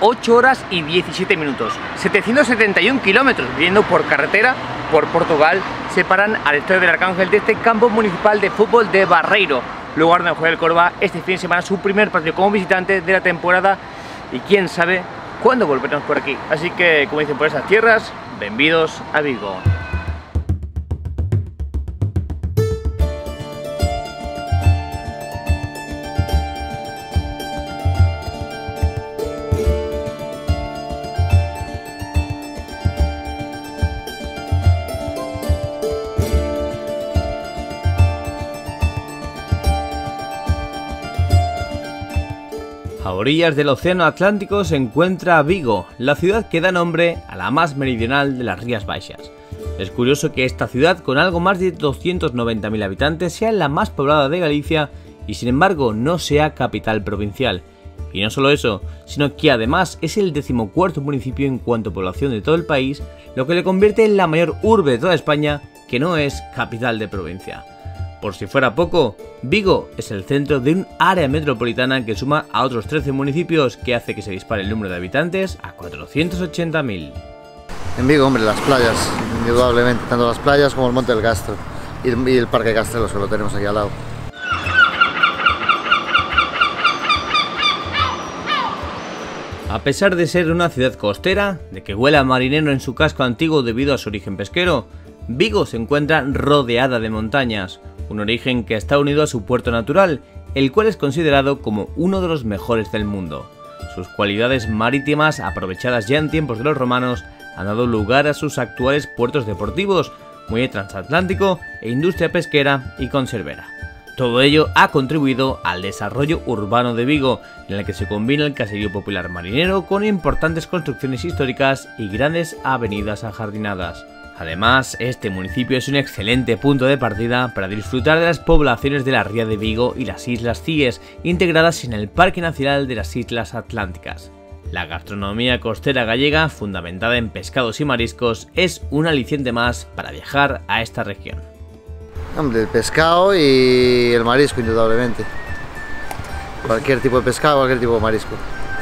8 horas y 17 minutos. 771 kilómetros viendo por carretera por Portugal separan al Estadio del Arcángel de este campo municipal de fútbol de Barreiro, lugar donde juega el Córdoba este fin de semana su primer partido como visitante de la temporada, y quién sabe cuándo volveremos por aquí. Así que, como dicen por esas tierras, bienvenidos a Vigo. A orillas del Océano Atlántico se encuentra Vigo, la ciudad que da nombre a la más meridional de las Rías Baixas. Es curioso que esta ciudad, con algo más de 290.000 habitantes, sea la más poblada de Galicia y sin embargo no sea capital provincial. Y no solo eso, sino que además es el 14º municipio en cuanto a población de todo el país, lo que le convierte en la mayor urbe de toda España que no es capital de provincia. Por si fuera poco, Vigo es el centro de un área metropolitana que suma a otros 13 municipios, que hace que se dispare el número de habitantes a 480.000. En Vigo, hombre, las playas, indudablemente, tanto las playas como el Monte del Castro y el Parque Castelos, que lo tenemos aquí al lado. A pesar de ser una ciudad costera, de que huela a marinero en su casco antiguo debido a su origen pesquero, Vigo se encuentra rodeada de montañas, un origen que está unido a su puerto natural, el cual es considerado como uno de los mejores del mundo. Sus cualidades marítimas, aprovechadas ya en tiempos de los romanos, han dado lugar a sus actuales puertos deportivos, muelle transatlántico e industria pesquera y conservera. Todo ello ha contribuido al desarrollo urbano de Vigo, en el que se combina el caserío popular marinero con importantes construcciones históricas y grandes avenidas ajardinadas. Además, este municipio es un excelente punto de partida para disfrutar de las poblaciones de la Ría de Vigo y las Islas Cíes, integradas en el Parque Nacional de las Islas Atlánticas. La gastronomía costera gallega, fundamentada en pescados y mariscos, es un aliciente más para viajar a esta región. Hombre, el pescado y el marisco, indudablemente. Cualquier tipo de pescado, cualquier tipo de marisco.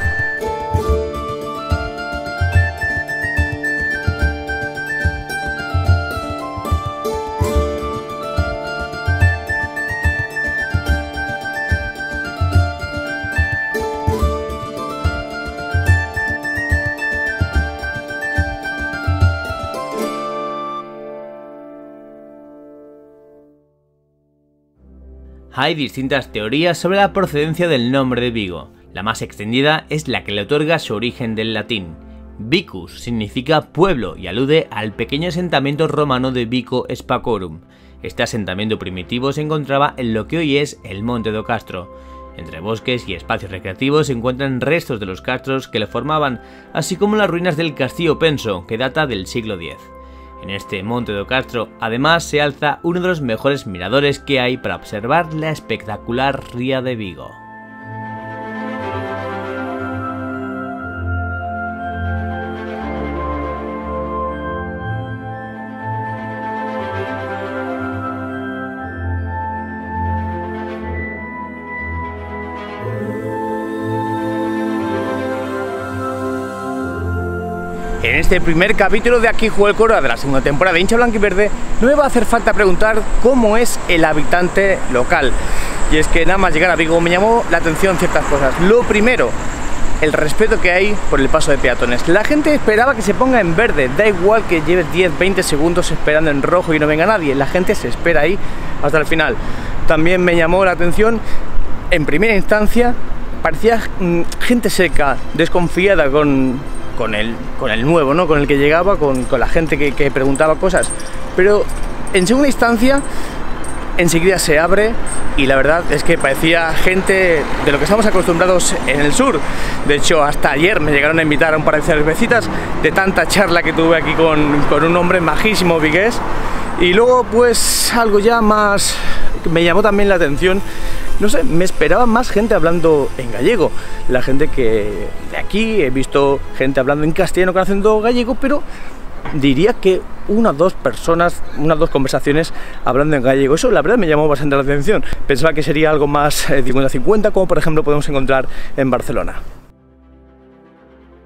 Hay distintas teorías sobre la procedencia del nombre de Vigo. La más extendida es la que le otorga su origen del latín. Vicus significa pueblo y alude al pequeño asentamiento romano de Vico Spacorum. Este asentamiento primitivo se encontraba en lo que hoy es el Monte do Castro. Entre bosques y espacios recreativos se encuentran restos de los castros que lo formaban, así como las ruinas del Castillo Penso, que data del siglo X. En este Monte do Castro, además, se alza uno de los mejores miradores que hay para observar la espectacular Ría de Vigo. En este primer capítulo de Aquí Juega el Córdoba de la segunda temporada de Hincha Blanquiverde, no me va a hacer falta preguntar cómo es el habitante local. Y es que nada más llegar a Vigo me llamó la atención ciertas cosas. Lo primero, el respeto que hay por el paso de peatones. La gente esperaba que se ponga en verde, da igual que lleves 10-20 segundos esperando en rojo y no venga nadie, la gente se espera ahí hasta el final. También me llamó la atención, en primera instancia, parecía gente seca, desconfiada con el nuevo, ¿no? Con el que llegaba, con la gente que preguntaba cosas, pero en segunda instancia enseguida se abre y la verdad es que parecía gente de lo que estamos acostumbrados en el sur. De hecho, hasta ayer me llegaron a invitar a un par de cervecitas de tanta charla que tuve aquí con un hombre majísimo vigués. Y luego pues algo ya más me llamó también la atención. No sé, me esperaba más gente hablando en gallego. La gente que de aquí, he visto gente hablando en castellano con acento gallego, pero diría que unas dos conversaciones hablando en gallego. Eso la verdad me llamó bastante la atención. Pensaba que sería algo más 50-50, como por ejemplo podemos encontrar en Barcelona.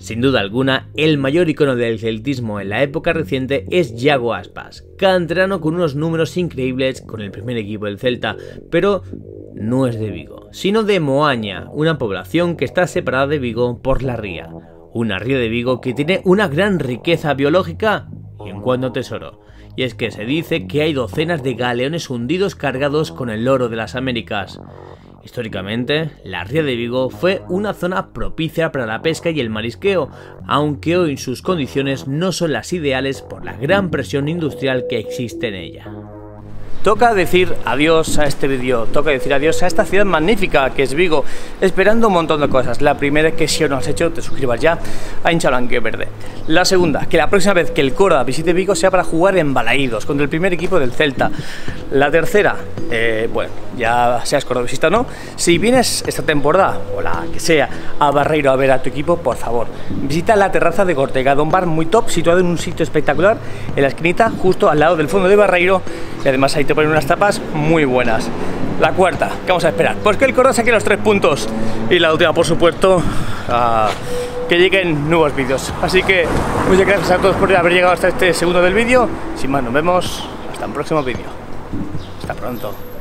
Sin duda alguna, el mayor icono del celtismo en la época reciente es Yago Aspas, canterano con unos números increíbles con el primer equipo del Celta, pero no es de Vigo, sino de Moaña, una población que está separada de Vigo por la ría. Una ría de Vigo que tiene una gran riqueza biológica y en cuanto a tesoro. Y es que se dice que hay docenas de galeones hundidos cargados con el oro de las Américas. Históricamente, la ría de Vigo fue una zona propicia para la pesca y el marisqueo, aunque hoy sus condiciones no son las ideales por la gran presión industrial que existe en ella. Toca decir adiós a este vídeo, toca decir adiós a esta ciudad magnífica que es Vigo, esperando un montón de cosas. La primera es que si aún no lo has hecho, te suscribas ya a Hincha Blanquiverde. La segunda, que la próxima vez que el Córdoba visite Vigo sea para jugar en Balaídos, contra el primer equipo del Celta. La tercera, bueno, ya seas cordobesista o no, si vienes esta temporada, o la que sea, a Barreiro a ver a tu equipo, por favor, visita la terraza de Gortega, un bar muy top, situado en un sitio espectacular, en la esquinita, justo al lado del fondo de Barreiro, y además ahí te ponen unas tapas muy buenas. La cuarta, ¿qué vamos a esperar? Pues que el Córdoba saque los 3 puntos. Y la última, por supuesto, que lleguen nuevos vídeos. Así que muchas gracias a todos por haber llegado hasta este segundo del vídeo. Sin más, nos vemos hasta un próximo vídeo. Hasta pronto.